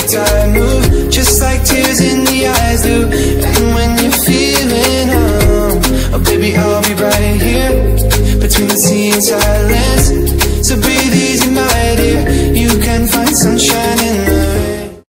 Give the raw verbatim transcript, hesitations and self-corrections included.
the tide move, just like tears in the eyes do. And when you're feeling home, oh baby, I'll be right here, between the sea and silence.